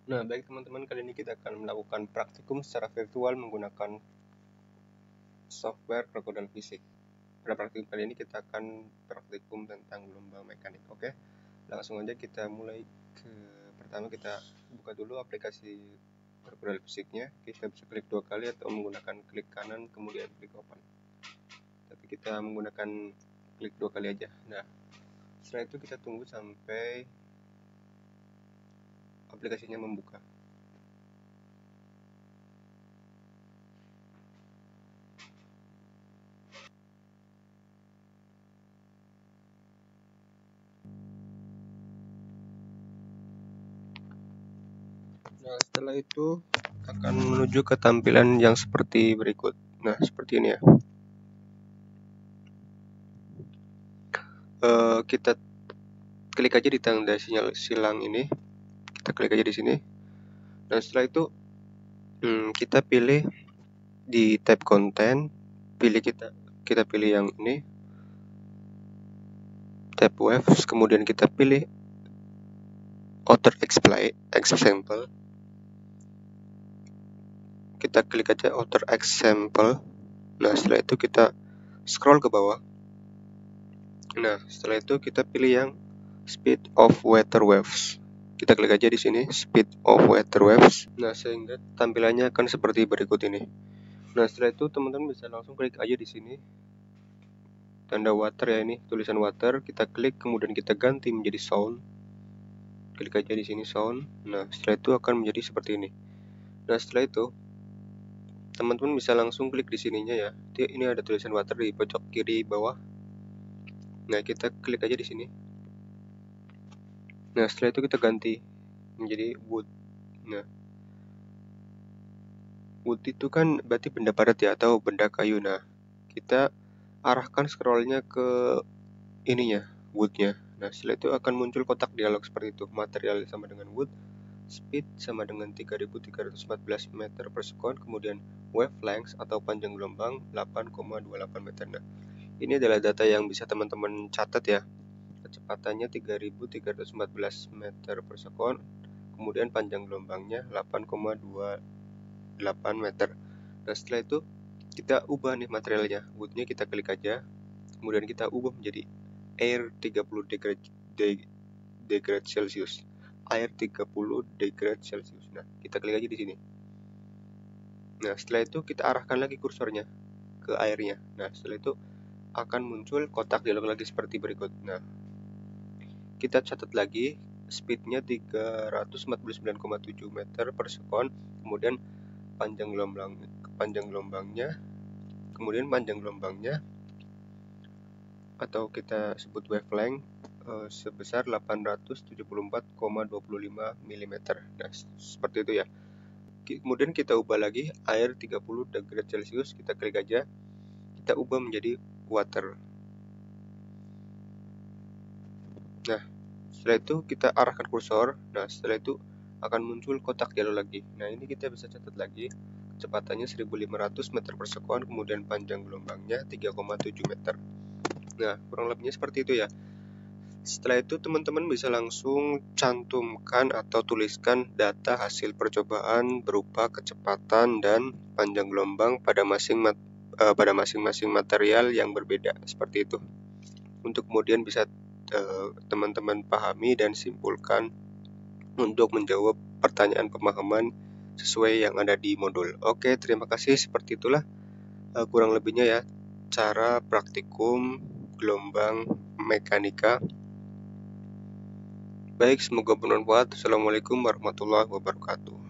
Nah, baik teman-teman, kali ini kita akan melakukan praktikum secara virtual menggunakan software kalkulator fisik. Pada praktikum kali ini kita akan praktikum tentang gelombang mekanik. Oke, langsung aja kita mulai ke pertama. Kita buka dulu aplikasi kalkulator fisiknya. Kita bisa klik 2 kali atau menggunakan klik kanan kemudian klik open. Tapi kita menggunakan klik 2 kali aja. Nah, setelah itu kita tunggu sampai aplikasinya membuka. Nah, setelah itu akan menuju ke tampilan yang seperti berikut. Nah, seperti ini ya. Kita klik aja di tanda sinyal silang ini. Kita klik aja di sini. Dan setelah itu kita pilih di tab konten, kita pilih yang ini, tab waves, kemudian kita pilih author example. Kita klik aja author example. Nah, setelah itu kita scroll ke bawah. Nah, setelah itu kita pilih yang speed of water waves. Kita klik aja di sini, speed of water waves. Nah, sehingga tampilannya akan seperti berikut ini. Nah, setelah itu teman-teman bisa langsung klik aja di sini. Tanda water ya, ini tulisan water, kita klik kemudian kita ganti menjadi sound. Klik aja di sini sound. Nah, setelah itu akan menjadi seperti ini. Nah, setelah itu teman-teman bisa langsung klik di sininya ya. Ini ada tulisan water di pojok kiri bawah. Nah, kita klik aja di sini. Nah, setelah itu kita ganti menjadi wood. Nah, wood itu kan berarti benda padat ya, atau benda kayu. Nah, kita arahkan scrollnya ke ininya, woodnya. Nah, setelah itu akan muncul kotak dialog seperti itu. Material sama dengan wood, speed sama dengan 3314 meter per sekon, kemudian wavelength atau panjang gelombang 8,28 meter. Nah, ini adalah data yang bisa teman-teman catat ya. Kecepatannya 3314 meter per sekon, kemudian panjang gelombangnya 8,28 meter. Nah, setelah itu kita ubah nih materialnya. Woodnya kita klik aja, kemudian kita ubah menjadi air 30 degrade Celcius. Air 30 degrade Celcius. Nah, kita klik aja di sini. Nah, setelah itu kita arahkan lagi kursornya ke airnya. Nah, setelah itu akan muncul kotak dialog lagi seperti berikut. Nah, kita catat lagi speednya 349,7 meter per sekon, kemudian panjang gelombangnya, kemudian panjang gelombangnya atau kita sebut wavelength sebesar 874,25 mm. Nah, seperti itu ya. Kemudian kita ubah lagi air 30 degrade Celcius, kita klik aja, kita ubah menjadi water. Nah, setelah itu kita arahkan kursor. Nah, setelah itu akan muncul kotak dialog lagi. Nah, ini kita bisa catat lagi. Kecepatannya 1500 meter per sekon, kemudian panjang gelombangnya 3,7 meter. Nah, kurang lebihnya seperti itu ya. Setelah itu teman-teman bisa langsung cantumkan atau tuliskan data hasil percobaan berupa kecepatan dan panjang gelombang pada masing-masing material yang berbeda, seperti itu. Untuk kemudian bisa teman-teman pahami dan simpulkan untuk menjawab pertanyaan pemahaman sesuai yang ada di modul. Oke, terima kasih. Seperti itulah kurang lebihnya ya cara praktikum gelombang mekanika. Baik, semoga bermanfaat. Assalamualaikum warahmatullahi wabarakatuh.